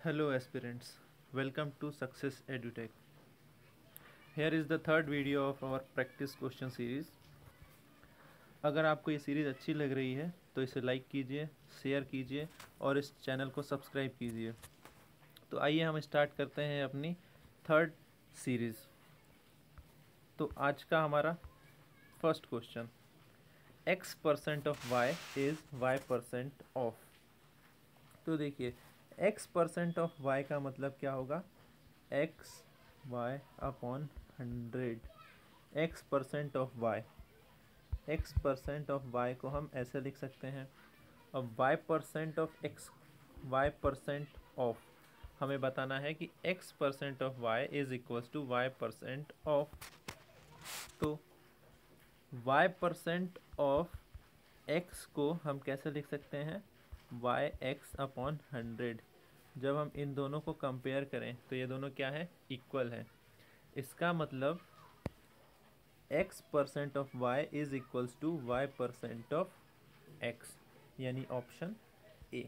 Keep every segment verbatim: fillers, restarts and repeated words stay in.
Hello aspirants, welcome to Success EduTech. Here is the third video of our practice question series. अगर आपको ये series अच्छी लग रही है तो इसे लाइक कीजिए, शेयर कीजिए और इस चैनल को सब्सक्राइब कीजिए। तो आइए हम स्टार्ट करते हैं अपनी थर्ड सीरीज़। तो आज का हमारा first question, x percent of y is y percent of. तो देखिए x परसेंट ऑफ y का मतलब क्या होगा, x y upon hundred. x percent of y, x percent of y को हम ऐसे लिख सकते हैं। अब y percent of x, y percent of हमें बताना है कि x percent of y is equals to y percent of. तो y परसेंट ऑफ x को हम कैसे लिख सकते हैं, वाई एक्स अपॉन हंड्रेड। जब हम इन दोनों को कंपेयर करें तो ये दोनों क्या है, इक्वल है। इसका मतलब x percent of y is equals to y percent of x, यानी ऑप्शन ए।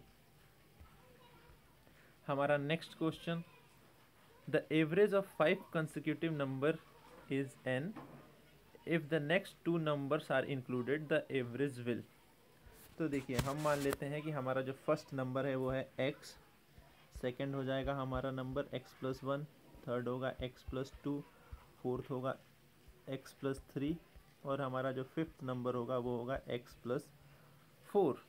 हमारा next question, the average of five consecutive number is n, if the next two numbers are included the average will. तो देखिए हम मान लेते हैं कि हमारा जो फर्स्ट नंबर है वो है x, सेकंड हो जाएगा हमारा number x plus one, third होगा x प्लस टू, फोर्थ होगा x प्लस थ्री और हमारा जो फिफ्थ नंबर होगा वो होगा x प्लस फोर।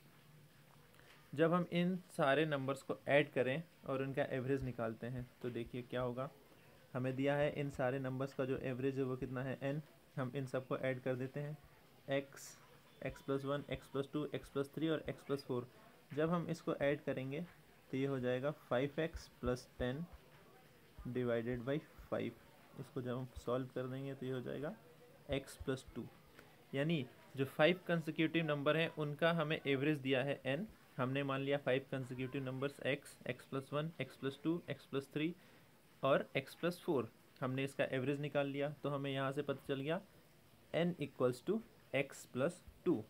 जब हम इन सारे नंबर्स को ऐड करें और उनका एवरेज निकालते हैं तो देखिए क्या होगा, हमें दिया है इन सारे नंबर्स का जो एवरेज है वो कितना है, n। हम इन सबको ऐड कर देते हैं, x, x plus one, x plus two, x plus three और x प्लस फोर। जब हम इसको ऐड करेंगे तो ये हो जाएगा five x plus ten divided by five. इसको जब हम सॉल्व कर देंगे तो ये हो जाएगा x प्लस टू। यानी जो फाइव कंसेक्यूटिव नंबर हैं उनका हमें एवरेज दिया है n। हमने मान लिया five consecutive numbers x, x plus one, x plus two, x plus three और x प्लस फोर। हमने इसका एवरेज निकाल लिया तो हमें यहाँ से पता चल गया n equals to x plus two,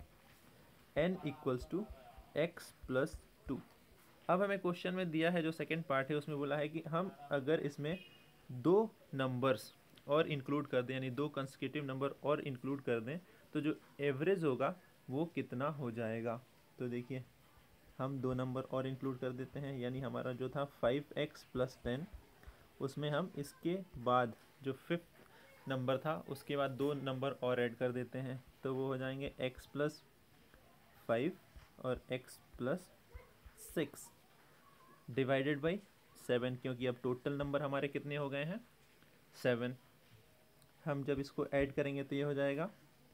n equals to x plus two. अब हमें क्वेश्चन में दिया है जो सेकंड पार्ट है उसमें बोला है कि हम अगर इसमें दो नंबर्स और इंक्लूड कर दें, यानी दो कंसेक्यूटिव नंबर और इंक्लूड कर दें तो जो एवरेज होगा वो कितना हो जाएगा। तो देखिए हम दो नंबर और इंक्लूड कर देते हैं, यानी हमारा जो था फाइव एक्स प्लस टेन, उसमें हम इसके बाद जो फिफ्थ नंबर था उसके बाद दो नंबर और ऐड कर देते हैं तो वो हो जाएंगे x प्लस फाइव और x plus six divided by seven, क्योंकि अब टोटल नंबर हमारे कितने हो गए हैं, सेवन। हम जब इसको ऐड करेंगे तो ये हो जाएगा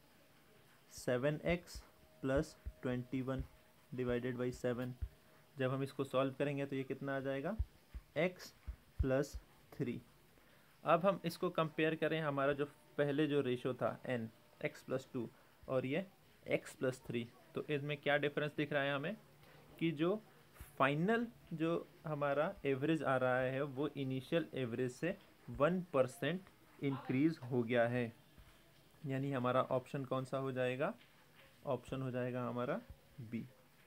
seven x plus twenty one divided by seven. जब हम इसको सॉल्व करेंगे तो ये कितना आ जाएगा, x प्लस थ्री। अब हम इसको कंपेयर करें, हमारा जो पहले जो रेशो था n, x प्लस टू और ये x प्लस थ्री, तो इसमें क्या डिफरेंस दिख रहा है हमें कि जो फाइनल जो हमारा एवरेज आ रहा है वो इनिशियल एवरेज से वन परसेंट इंक्रीज हो गया है। यानी हमारा ऑप्शन कौन सा हो जाएगा, ऑप्शन हो जाएगा हमारा बी।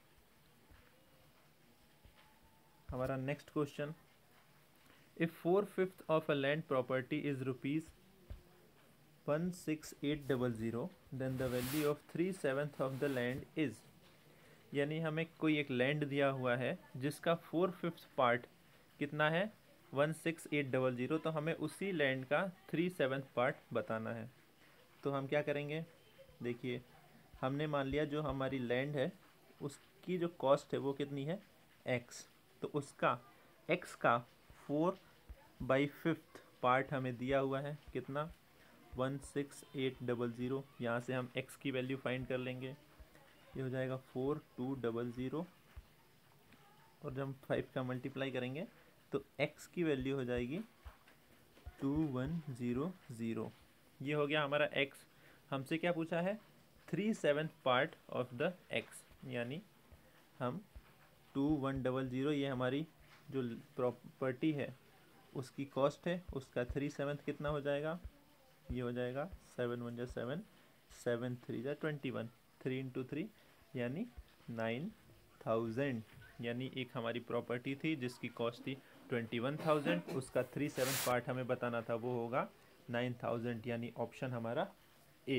हमारा next question, if four fifth of a land property is rupees one six eight double zero then the value of three seventh of the land is. यानी हमें कोई एक लैंड दिया हुआ है जिसका फोर फिफ्थ पार्ट कितना है, one six eight double zero, तो हमें उसी लैंड का थ्री सेवेंथ पार्ट बताना है। तो हम क्या करेंगे, देखिए हमने मान लिया जो हमारी लैंड है उसकी जो कॉस्ट है वो कितनी है, x। तो उसका x का फोर बाई फिफ्थ पार्ट हमें दिया हुआ है कितना, one six eight double zero. यहाँ से हम x की वैल्यू फाइंड कर लेंगे, ये हो जाएगा फोर टू डबल ज़ीरो और जब हम फाइव का मल्टीप्लाई करेंगे तो x की वैल्यू हो जाएगी टू वन ज़ीरो ज़ीरो। ये हो गया हमारा x। हमसे क्या पूछा है, three seventh part of the x, यानी हम टू वन डबल ज़ीरो, ये हमारी जो प्रॉपर्टी है उसकी कॉस्ट है, उसका थ्री सेवेंथ कितना हो जाएगा, ये हो जाएगा सेवन वन जा सेवन, सेवन थ्री जा twenty one, three into three यानी नाइन थाउजेंड। यानी एक हमारी प्रॉपर्टी थी जिसकी कॉस्ट थी ट्वेंटी वन थाउजेंड, उसका थ्री सेवन पार्ट हमें बताना था, वो होगा नाइन थाउजेंड, यानी ऑप्शन हमारा ए।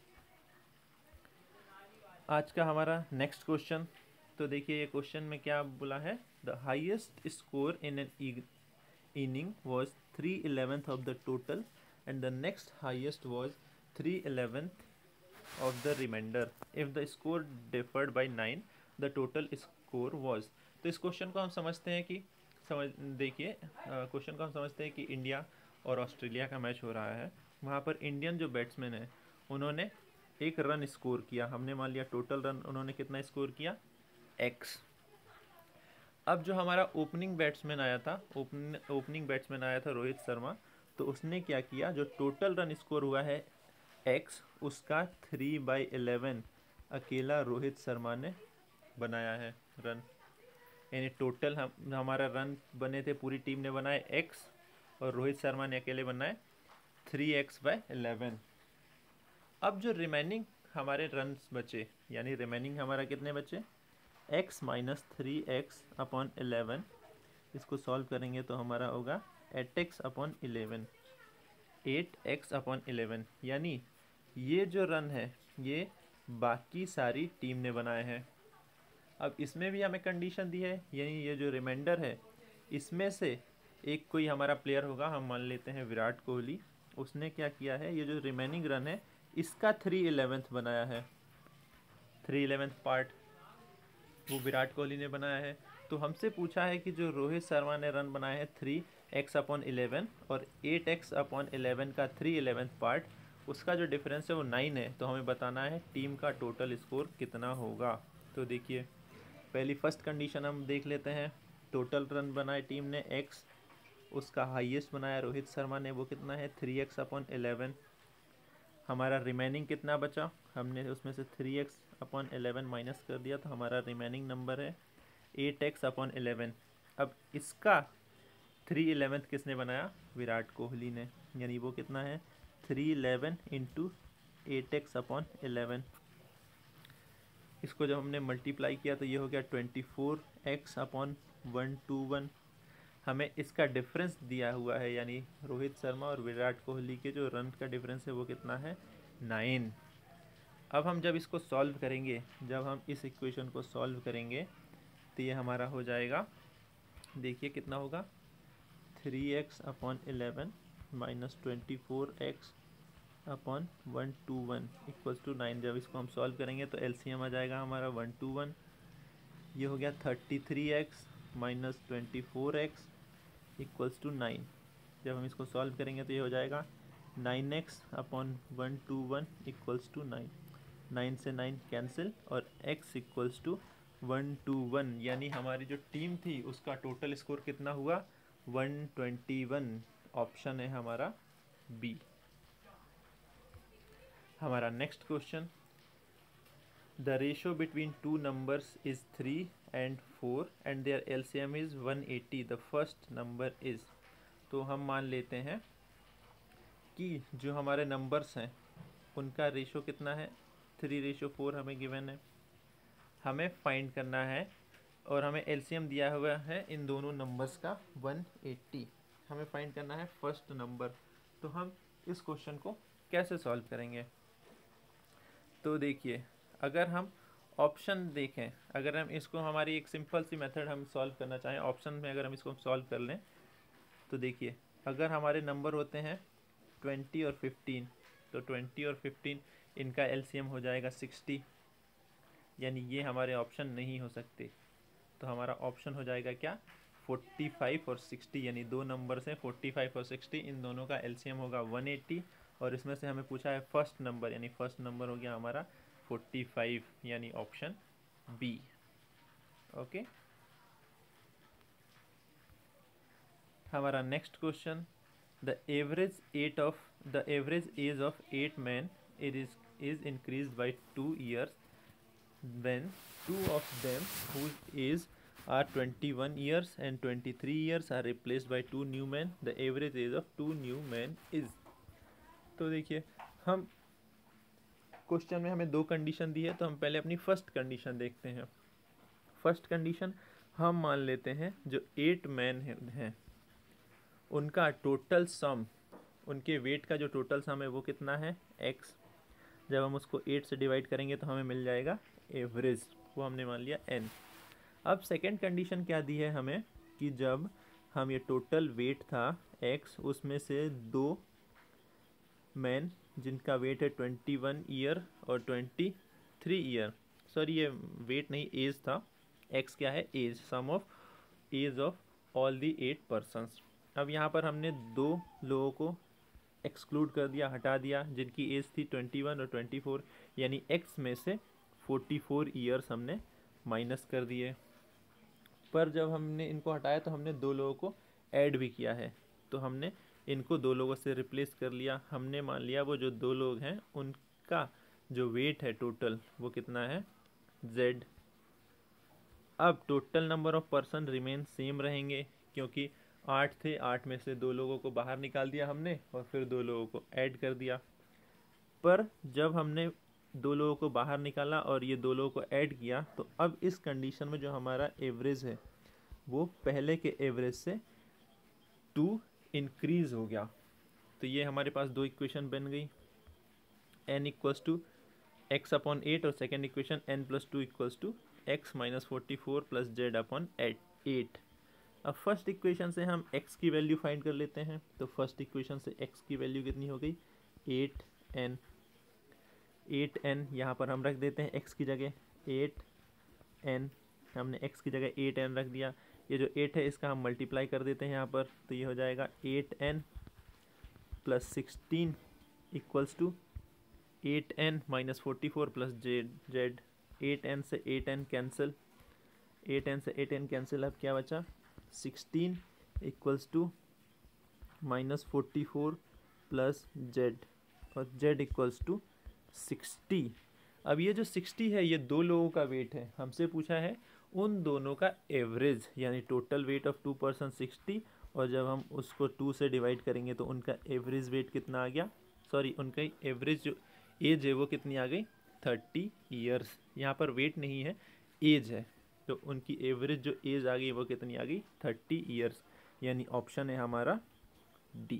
आज का हमारा नेक्स्ट क्वेश्चन, तो देखिए ये क्वेश्चन में क्या बोला है, the highest score in an inning was three eleventh of the total and the next highest was three eleventh of the remainder. If the score differed by nine, the total score was. तो इस question को हम समझते हैं कि समझ देखिए question को हम समझते हैं कि इंडिया और ऑस्ट्रेलिया का मैच हो रहा है। वहाँ पर इंडियन जो बैट्समैन है उन्होंने एक रन स्कोर किया, हमने मान लिया टोटल रन उन्होंने कितना स्कोर किया, एक्स। अब जो हमारा ओपनिंग बैट्समैन आया था, ओपन ओपनिंग बैट्समैन आया था रोहित शर्मा, तो उसने क्या किया, जो टोटल रन स्कोर हुआ है एक्स, उसका थ्री बाई इलेवन अकेला रोहित शर्मा ने बनाया है रन, यानी टोटल हम हमारा रन बने थे, पूरी टीम ने बनाए एक्स और रोहित शर्मा ने अकेले बनाए थ्री एक्स बाई इलेवन। अब जो रिमेनिंग हमारे रन बचे, यानी रिमेनिंग हमारा कितने बचे, x minus three x upon eleven, इसको सॉल्व करेंगे तो हमारा होगा eight x upon eleven, eight x upon eleven, यानी ये जो रन है ये बाकी सारी टीम ने बनाए हैं। अब इसमें भी हमें कंडीशन दी है, यानी ये जो रिमाइंडर है इसमें से एक कोई हमारा प्लेयर होगा, हम मान लेते हैं विराट कोहली, उसने क्या किया है, ये जो रिमेनिंग रन है इसका थ्री इलेवेंथ बनाया है, थ्री इलेवेंथ पार्ट वो विराट कोहली ने बनाया है। तो हमसे पूछा है कि जो रोहित शर्मा ने रन बनाए हैं थ्री एक्स अपॉन इलेवन और एट एक्स अपॉन इलेवन का थ्री इलेवेंथ पार्ट, उसका जो डिफरेंस है वो नाइन है, तो हमें बताना है टीम का टोटल स्कोर कितना होगा। तो देखिए पहली फर्स्ट कंडीशन हम देख लेते हैं, टोटल रन बनाए टीम ने एक्स, उसका हाईएस्ट बनाया रोहित शर्मा ने, वो कितना है थ्री एक्स अपॉन इलेवन। हमारा रिमेनिंग कितना बचा, हमने उसमें से three x upon eleven minus कर दिया, तो हमारा रिमेनिंग नंबर है एट एक्स अपॉन इलेवन। अब इसका थ्री इलेवेंथ किसने बनाया, विराट कोहली ने, यानी वो कितना है three eleven into eight x upon eleven. इसको जब हमने मल्टीप्लाई किया तो ये हो गया twenty four x upon one two one. हमें इसका डिफरेंस दिया हुआ है, यानी रोहित शर्मा और विराट कोहली के जो रन का डिफरेंस है वो कितना है, नाइन। अब हम जब इसको सॉल्व करेंगे, जब हम इस इक्वेशन को सॉल्व करेंगे तो ये हमारा हो जाएगा, देखिए कितना होगा, three x upon eleven minus twenty four x upon one two one equals to nine. जब इसको हम सॉल्व करेंगे तो एलसीएम आ जाएगा हमारा वन टू वन, ये हो गया thirty three x minus twenty four x equals to nine. जब हम इसको सॉल्व करेंगे तो ये हो जाएगा nine x upon one two one equals to nine, nine से नाइन कैंसिल और x equals to one two one, यानी हमारी जो टीम थी उसका टोटल स्कोर कितना हुआ, वन ट्वेंटी वन। ऑप्शन है हमारा बी। हमारा next question, the ratio between two numbers is three and four and their LCM is one eighty, the first number is. तो हम मान लेते हैं कि जो हमारे नंबर्स हैं उनका रेशो कितना है, थ्री रेशो फोर हमें गिवन है, हमें फाइंड करना है और हमें एलसीएम दिया हुआ है इन दोनों नंबर्स का वन एटी, हमें फाइंड करना है फर्स्ट नंबर। तो हम इस क्वेश्चन को कैसे सॉल्व करेंगे, तो देखिए अगर हम ऑप्शन देखें, अगर हम इसको हमारी एक सिंपल सी मेथड हम सॉल्व करना चाहें, ऑप्शन में अगर हम इसको सॉल्व कर लें तो देखिए अगर हमारे नंबर होते हैं ट्वेंटी और फिफ्टीन, तो ट्वेंटी और फिफ्टीन इनका एलसीएम हो जाएगा सिक्सटी, यानी ये हमारे ऑप्शन नहीं हो सकते। तो हमारा ऑप्शन हो जाएगा क्या, फोर्टी फाइव और सिक्सटी, यानी दो नंबर से फोर्टी फाइव और सिक्सटी, इन दोनों का एलसीएम होगा वन एटी और इसमें से हमें पूछा है फर्स्ट नंबर, यानी फर्स्ट नंबर हो गया हमारा फोर्टी फाइव, यानी ऑप्शन बी। ओके, हमारा next question, the average eight of the average age of eight man it is is increased by two years when two of them whose age are twenty-one years and twenty-three years are replaced by two new men, the average age of two new men is। तो देखिए हम question में हमें दो condition दी है, तो हम पहले अपनी फर्स्ट कंडीशन देखते हैं। फर्स्ट कंडीशन हम मान लेते हैं जो एट मैन हैं उनका टोटल सम, उनके वेट का जो टोटल सम है वो कितना है, एक्स। जब हम उसको एट से डिवाइड करेंगे तो हमें मिल जाएगा एवरेज, वो हमने मान लिया एन। अब सेकेंड कंडीशन क्या दी है हमें कि जब हम ये टोटल वेट था एक्स, उसमें से दो मैन जिनका वेट है ट्वेंटी वन ईयर और ट्वेंटी थ्री ईयर, सॉरी ये वेट नहीं एज था, एक्स क्या है age, sum of age of all the eight persons. अब यहाँ पर हमने दो लोगों को एक्सक्लूड कर दिया, हटा दिया, जिनकी एज थी ट्वेंटी वन और ट्वेंटी फोर, यानी एक्स में से फोर्टी फोर ईयर्स हमने माइनस कर दिए। पर जब हमने इनको हटाया तो हमने दो लोगों को ऐड भी किया है, तो हमने इनको दो लोगों से रिप्लेस कर लिया। हमने मान लिया वो जो दो लोग हैं उनका जो वेट है टोटल वो कितना है, जेड। अब total number of person remain same रहेंगे, क्योंकि आठ थे, आठ में से दो लोगों को बाहर निकाल दिया हमने और फिर दो लोगों को ऐड कर दिया। पर जब हमने दो लोगों को बाहर निकाला और ये दो लोगों को ऐड किया, तो अब इस कंडीशन में जो हमारा एवरेज है वो पहले के एवरेज से टू इंक्रीज हो गया। तो ये हमारे पास दो इक्वेशन बन गई, n equals to X upon eight और second equation n plus two equals to X minus forty four plus Z upon eight. अब फर्स्ट इक्वेशन से हम x की वैल्यू फाइंड कर लेते हैं। तो फर्स्ट इक्वेशन से x की वैल्यू कितनी हो गई, एट एन। एट एन यहाँ पर हम रख देते हैं x की जगह, एट एन हमने x की जगह एट एन रख दिया। ये जो एट है इसका हम मल्टीप्लाई कर देते हैं यहाँ पर, तो ये हो जाएगा eight N plus sixteen equals to eight N minus forty four plus Z Z. Eight N से eight N cancel, eight N से एट एन कैंसिल, अब क्या बचा, sixteen equals to minus forty four plus Z, और Z equals to sixty. अब ये जो sixty है ये दो लोगों का वेट है, हमसे पूछा है उन दोनों का एवरेज, यानी total weight of two person sixty, और जब हम उसको टू से डिवाइड करेंगे तो उनका एवरेज वेट कितना आ गया, सॉरी उनका एवरेज जो एज है वो कितनी आ गई, थर्टी ईयर्स। यहाँ पर वेट नहीं है, एज है, तो उनकी एवरेज जो एज आ गई वो कितनी आ गई, थर्टी ईयर्स, यानी ऑप्शन है हमारा डी।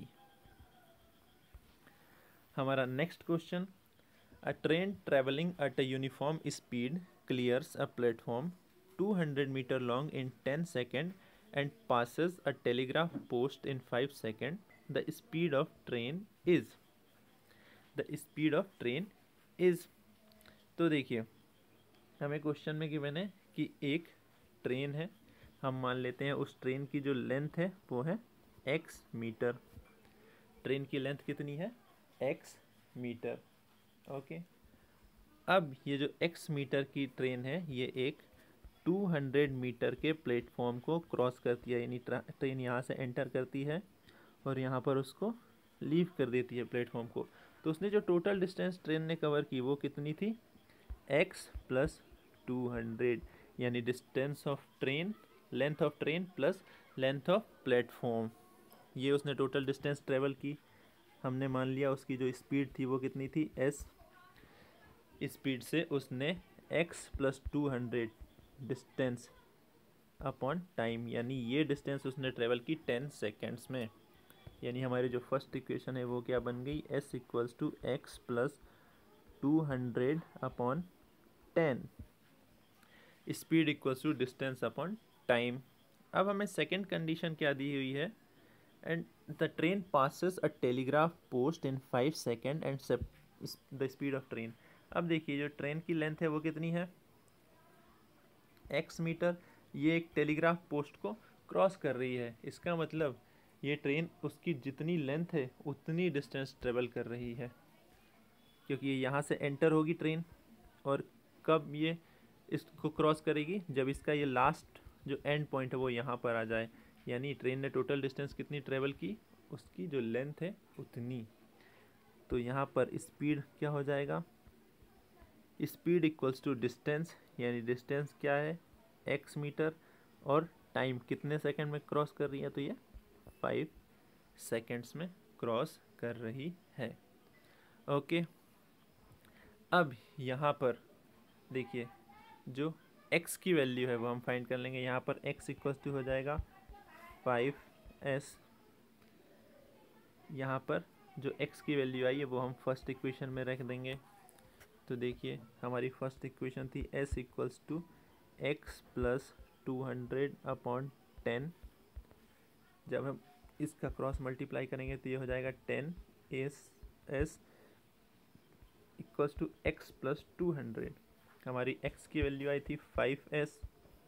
हमारा next question, a train travelling at a uniform speed clears a platform two hundred metre long in ten second and passes a telegraph post in five seconds. The speed of train is, the speed of train is, तो देखिए हमें question में given है कि एक train है, हम मान लेते हैं उस ट्रेन की जो लेंथ है वो है x मीटर। ट्रेन की लेंथ कितनी है, x मीटर, ओके। अब ये जो x मीटर की ट्रेन है ये एक टू हंड्रेड मीटर के प्लेटफॉर्म को क्रॉस करती है, यानी ट्रेन यहाँ से एंटर करती है और यहाँ पर उसको लीव कर देती है प्लेटफॉर्म को। तो उसने जो टोटल डिस्टेंस ट्रेन ने कवर की वो कितनी थी, x प्लस टू हंड्रेड, यानी distance of train, length of train plus length of platform, ये उसने टोटल डिस्टेंस ट्रेवल की। हमने मान लिया उसकी जो स्पीड थी वो कितनी थी, s। स्पीड से उसने x plus two hundred distance upon time, यानी ये डिस्टेंस उसने ट्रेवल की टेन सेकेंड्स में, यानी हमारी जो फर्स्ट इक्वेशन है वो क्या बन गई, s equals to x plus two hundred upon ten, speed equals to distance upon time. अब हमें सेकेंड कंडीशन क्या दी हुई है, and the train passes a telegraph post in five second and the speed of train. अब देखिए जो train की लेंथ है वो कितनी है, एक्स मीटर, ये एक टेलीग्राफ पोस्ट को क्रॉस कर रही है, इसका मतलब ये ट्रेन उसकी जितनी लेंथ है उतनी डिस्टेंस ट्रेवल कर रही है, क्योंकि ये यहाँ से एंटर होगी ट्रेन, और कब ये इसको क्रॉस करेगी, जब इसका ये लास्ट जो एंड पॉइंट है वो यहाँ पर आ जाए, यानी ट्रेन ने टोटल डिस्टेंस कितनी ट्रेवल की, उसकी जो लेंथ है उतनी। तो यहाँ पर स्पीड क्या हो जाएगा, स्पीड इक्वल्स टू डिस्टेंस, यानी डिस्टेंस क्या है x मीटर, और टाइम कितने सेकंड में क्रॉस कर रही है, तो ये फाइव सेकंड्स में क्रॉस कर रही है, ओके। अब यहाँ पर देखिए जो x की वैल्यू है वो हम फाइंड कर लेंगे। यहाँ पर x इक्वल टू हो जाएगा फाइव एस। यहाँ पर जो x की वैल्यू आई है वो हम फर्स्ट इक्वेशन में रख देंगे। तो देखिए हमारी फर्स्ट इक्वेशन थी s equals to x plus two hundred upon ten. जब हम इसका क्रॉस मल्टीप्लाई करेंगे तो ये हो जाएगा ten S S equals to x plus two hundred. हमारी x की वैल्यू आई थी five S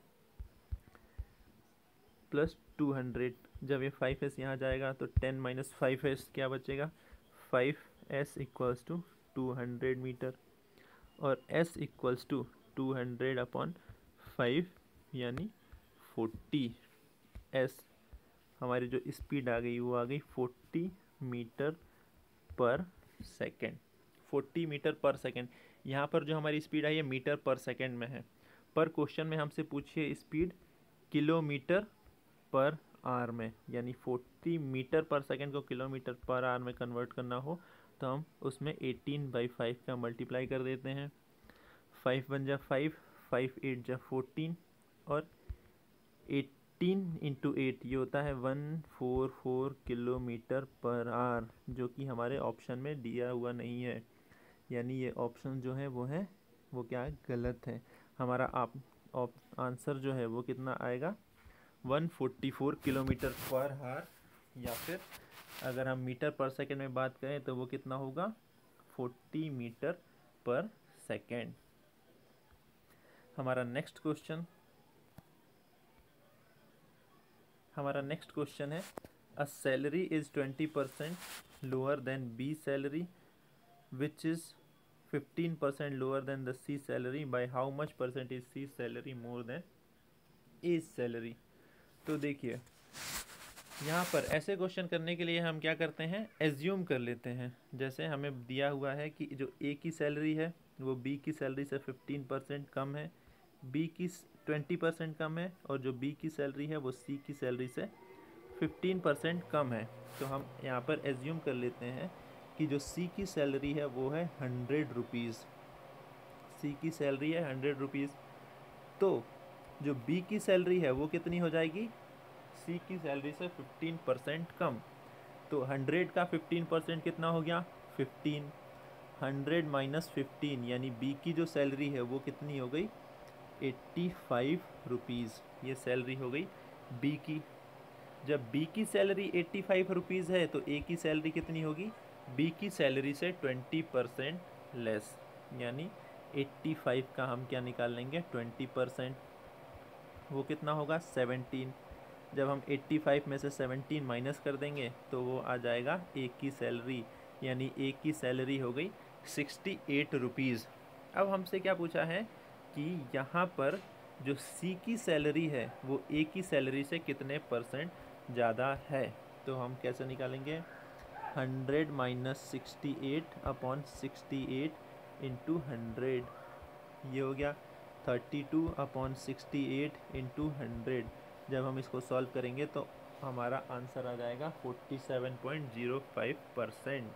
plus two hundred. जब ये फाइव एस यहाँ जाएगा तो टेन माइनस फाइव एस क्या बचेगा, five S equals to two hundred metre, और s equals to two hundred upon five यानी फोर्टी। s हमारी जो स्पीड आ गई वो आ गई forty metre per second. Forty metre per second. यहाँ पर जो हमारी स्पीड आई है मीटर पर सेकेंड में है, पर क्वेश्चन में हमसे पूछिए स्पीड किलोमीटर पर आवर में, यानी फोर्टी मीटर पर सेकेंड को किलोमीटर पर आवर में कन्वर्ट करना हो तो हम उसमें एटीन बाई फाइव का मल्टीप्लाई कर देते हैं। फाइव वन जा फाइव, फाइव एट जा फोर्टीन, और एटीन इंटू एट ये होता है one four four kilometre per hour, जो कि हमारे ऑप्शन में दिया हुआ नहीं है। यानी ये ऑप्शन जो है वो है वो क्या है, गलत है। हमारा आप, आप आंसर जो है वो कितना आएगा, one forty four kilometre per hour, या फिर अगर हम मीटर पर सेकेंड में बात करें तो वो कितना होगा, फोर्टी मीटर पर सेकेंड। हमारा नेक्स्ट क्वेश्चन हमारा नेक्स्ट क्वेश्चन है A salary is twenty percent lower than B salary which is fifteen percent lower than the C salary, by how much percent is C salary more than A salary. तो देखिए यहाँ पर ऐसे question करने के लिए हम क्या करते हैं, एज्यूम कर लेते हैं। जैसे हमें दिया हुआ है कि जो ए की सैलरी है वो बी की सैलरी से फिफ्टीन परसेंट कम है, बी की ट्वेंटी परसेंट कम है, और जो बी की सैलरी है वो सी की सैलरी से फिफ्टीन परसेंट कम है। तो हम यहाँ पर एज्यूम कर लेते हैं कि जो सी की सैलरी है वो है हंड्रेड रुपीज़। सी की सैलरी है हंड्रेड रुपीज़। तो जो बी की सैलरी है वो कितनी हो जाएगी, सी की सैलरी से फिफ्टीन परसेंट कम। तो हंड्रेड का फिफ्टीन परसेंट कितना हो गया, फिफ्टीन। हंड्रेड माइनस फिफ्टीन यानी बी की जो सैलरी है वो कितनी हो गई, एट्टी फाइव रुपीज़। ये सैलरी हो गई बी की। जब बी की सैलरी एट्टी फाइव रुपीज़ है तो ए की सैलरी कितनी होगी, बी की सैलरी से ट्वेंटी परसेंट लेस, यानी एट्टी फाइव का हम क्या निकाल लेंगे, ट्वेंटी परसेंट। वो कितना होगा, सेवनटीन। जब हम एट्टी फाइव में से सेवनटीन माइनस कर देंगे तो वो आ जाएगा ए की सैलरी, यानी ए की सैलरी हो गई सिक्सटी एट रुपीज़। अब हमसे क्या पूछा है कि यहाँ पर जो सी की सैलरी है वो ए की सैलरी से कितने परसेंट ज़्यादा है। तो हम कैसे निकालेंगे, hundred minus sixty eight upon sixty eight into hundred, ये हो गया thirty two upon sixty eight into hundred. जब हम इसको सॉल्व करेंगे तो हमारा आंसर आ जाएगा forty seven point zero five percent.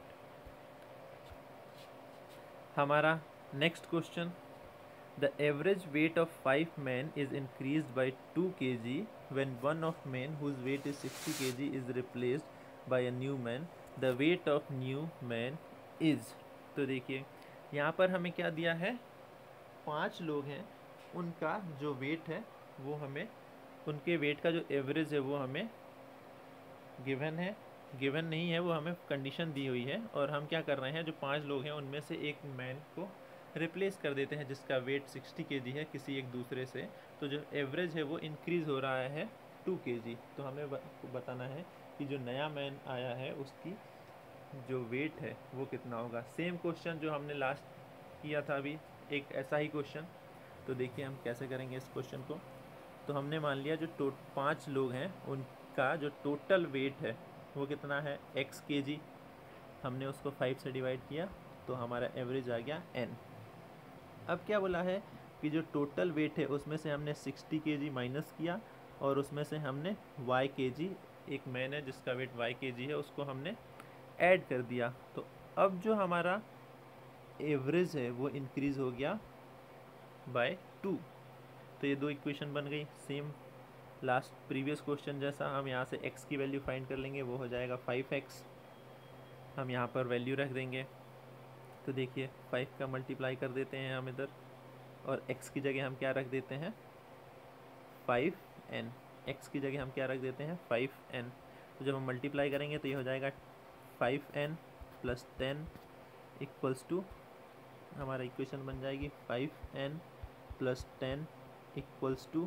हमारा next question, the average weight of five man is increased by two K G when one of man whose weight is sixty K G is replaced by a new man, the weight of new man is. तो देखिए यहाँ पर हमें क्या दिया है, पांच लोग हैं, उनका जो वेट है वो हमें, उनके वेट का जो एवरेज है वो हमें गिवन है, गिवन नहीं है, वो हमें कंडीशन दी हुई है। और हम क्या कर रहे हैं, जो पांच लोग हैं उनमें से एक मैन को रिप्लेस कर देते हैं जिसका वेट सिक्सटी केजी है किसी एक दूसरे से। तो जो एवरेज है वो इंक्रीज़ हो रहा है टू केजी। तो हमें बताना है कि जो नया मैन आया है उसकी जो वेट है वो कितना होगा। सेम क्वेश्चन जो हमने लास्ट किया था अभी, एक ऐसा ही क्वेश्चन। तो देखिए हम कैसे करेंगे इस क्वेश्चन को। तो हमने मान लिया जो टो पाँच लोग हैं उनका जो टोटल वेट है वो कितना है, एक्स के जी। हमने उसको फाइव से डिवाइड किया तो हमारा एवरेज आ गया एन। अब क्या बोला है कि जो टोटल वेट है उसमें से हमने सिक्सटी के जी माइनस किया और उसमें से हमने वाई के जी, एक मैन है जिसका वेट वाई के जी है, उसको हमने ऐड कर दिया। तो अब जो हमारा एवरेज है वो इंक्रीज़ हो गया बाय टू। तो ये दो इक्वेशन बन गई सेम लास्ट प्रीवियस क्वेश्चन जैसा। हम यहाँ से x की वैल्यू फाइंड कर लेंगे, वो हो जाएगा फाइव एक्स। हम यहाँ पर वैल्यू रख देंगे, तो देखिए फाइव का मल्टीप्लाई कर देते हैं हम इधर, और x की जगह हम क्या रख देते हैं फाइव एन। x की जगह हम क्या रख देते हैं फाइव एन। तो जब हम मल्टीप्लाई करेंगे तो ये हो जाएगा five N plus ten equals to, हमारा इक्वेशन बन जाएगी five N plus ten equals to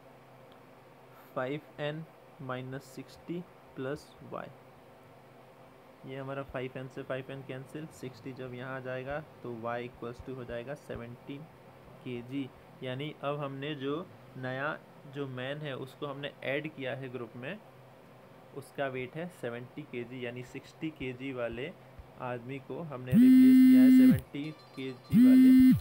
five N minus sixty plus Y. ये हमारा फाइव एन से फाइव एन कैंसिल, सिक्सटी जब यहाँ आ जाएगा तो y इक्वल्स टू हो जाएगा सेवनटीन के जी। यानी अब हमने जो नया जो मैन है उसको हमने ऐड किया है ग्रुप में, उसका वेट है सेवेंटी के जी, यानी सिक्सटी के जी वाले आदमी को हमने रिप्लेस किया है सेवेंटी के जी वाले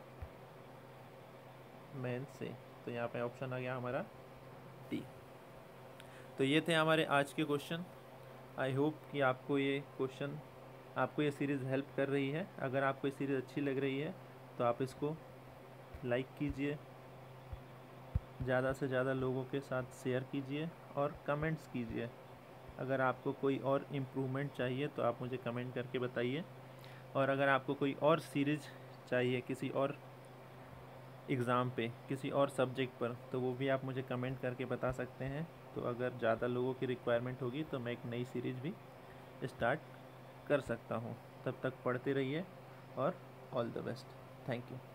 मैन से। तो यहाँ पे ऑप्शन आ गया हमारा डी। तो ये थे हमारे आज के क्वेश्चन। आई होप कि आपको ये क्वेश्चन, आपको ये सीरीज़ हेल्प कर रही है। अगर आपको ये सीरीज़ अच्छी लग रही है तो आप इसको लाइक कीजिए, ज़्यादा से ज़्यादा लोगों के साथ शेयर कीजिए और कमेंट्स कीजिए। अगर आपको कोई और इम्प्रूवमेंट चाहिए तो आप मुझे कमेंट करके बताइए, और अगर आपको कोई और सीरीज़ चाहिए किसी और एग्ज़ाम पे, किसी और सब्जेक्ट पर, तो वो भी आप मुझे कमेंट करके बता सकते हैं। तो अगर ज़्यादा लोगों की रिक्वायरमेंट होगी तो मैं एक नई सीरीज़ भी स्टार्ट कर सकता हूँ। तब तक पढ़ते रहिए और all the best. Thank you.